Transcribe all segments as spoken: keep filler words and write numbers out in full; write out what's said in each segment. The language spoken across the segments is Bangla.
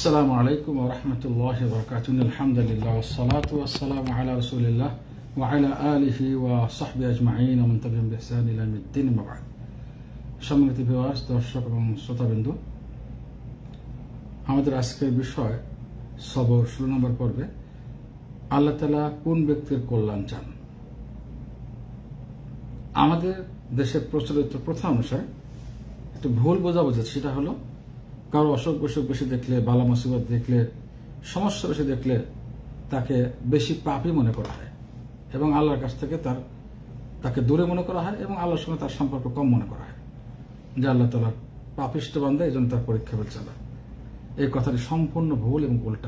আসসালামু আলাইকুম ওয়া রাহমাতুল্লাহি ওয়া বারাকাতুহু। আলহামদুলিল্লাহ ওয়াসসালাতু ওয়াসসালামু আলা রাসূলিল্লাহ ওয়া আলা আলিহি ওয়া সাহবিহি আজমাইন ওয়া মান তাবি'আহুম বিইহসান ইলা ইয়াউমিদ্দিন, আম্মা বা'দ। সম্মানিত ভিউয়ার্স, দর্শক এবং শ্রোতাবৃন্দ, আমাদের আজকের বিষয় সবর ষোলো নম্বর পর্বে আল্লাহ তাআলা কোন ব্যক্তির কল্যাণ চান। আমাদের দেশে প্রচলিত প্রথা অনুসারে একটু ভুল বোঝাবুঝি, সেটা হলো কারো অসুখ বিসুখ বেশি দেখলে, বালা মুসিবত দেখলে, সমস্যা বেশি দেখলে তাকে বেশি পাপী মনে করা হয় এবং আল্লাহর কাছ থেকে তার তাকে দূরে মনে করা হয় এবং আল্লাহর সঙ্গে তার সম্পর্ক কম মনে করা হয়, যে আল্লাহ তাআলার পাপিষ্ঠ বান্দা, এই জন্য তার পরীক্ষা ফেলছে আল্লাহ। এই কথাটি সম্পূর্ণ ভুল এবং উল্টা।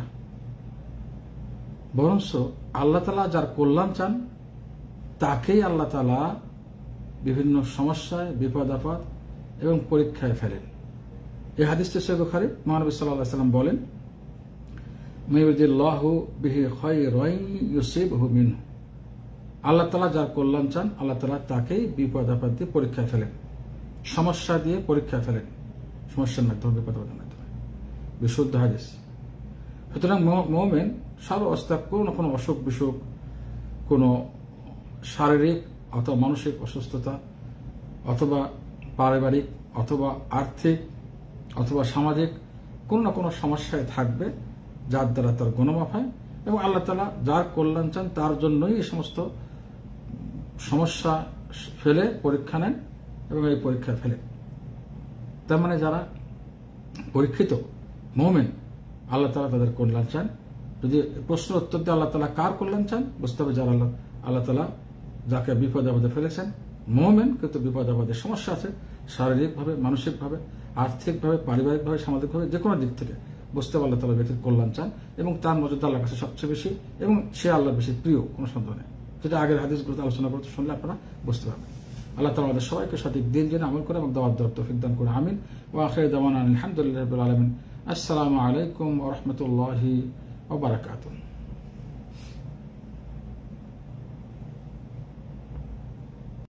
বরঞ্চ আল্লাহ তাআলা যার কল্যাণ চান তাকেই আল্লাহ তাআলা বিভিন্ন সমস্যায়, বিপদ আপদ এবং পরীক্ষায় ফেলেন। এই হাদিসটি সহিহ বুখারী, মহানবী সাল্লাল্লাহু আলাইহি ওয়াসাল্লাম বলেন, মাইয়ুরিদিল্লাহু বিহি খায়রান ইউসিবহু মিনহু। আল্লাহ তাআলা যার কল্যাণ চান আল্লাহ তাআলা তাকেই বিপদ আপদ দিয়ে পরীক্ষায় ফেলেন, সমস্যা দিয়ে পরীক্ষায় ফেলেন, সমস্যার মাধ্যমে, বিপদ আপদের মাধ্যমে। বিশুদ্ধ হাদিস। সুতরাং মুমিন সর্ব অবস্থায় কোনো কোনো অসুখ বিসুখ, কোনো শারীরিক অথবা মানসিক অসুস্থতা, অথবা পারিবারিক অথবা আর্থিক অথবা সামাজিক কোন না কোনো সমস্যায় থাকবে, যার দ্বারা তার গুনাহ হয় এবং আল্লাহ তাআলা যার কল্যাণ চান তার জন্যই এই সমস্ত সমস্যা ফেলে পরীক্ষা নেন এবং এই পরীক্ষায় ফেলে। তার মানে যারা পরীক্ষিত মুমিন, আল্লাহ তাআলা তাদের কল্যাণ চান। যদি প্রশ্ন উত্তর দিয়ে আল্লাহ তাআলা কার কল্যাণ চান, বুঝতে হবে যারা আল্লাহ আল্লাহ তাআলা যাকে বিপদ আপদে ফেলেছেন, মুমিন কিন্তু বিপদ আপদের সমস্যা আছে, শারীরিকভাবে, মানসিকভাবে, আর্থিকভাবে, পারিবারিকভাবে, সামাজিকভাবে, যে কোনো দিক থেকে বুঝতে হবে আল্লাহ তাআলা ব্যক্তির কল্যাণ চান এবং তার মর্যাদা আল্লাহর কাছে সবচেয়ে বেশি এবং সে আল্লাহর বেশি প্রিয়, কোনো সন্দেহ নেই। যেটা আগের হাদিসগুলোতে আলোচনা করতে শুনলে আপনারা বুঝতে পারবেন। আল্লাহ তাআলা আমাদের সবাইকে সঠিক দিন জেনে আমল করে এবং দাওয়াত দেওয়ার তৌফিক দান করে, আমিন। ওয়া আখিরু দাওয়ানা আলহামদুলিল্লাহি রাব্বিল আলামিন। আসসালামু আলাইকুম ওয়া রাহমাতুল্লাহি ওয়া বারাকাতুহু।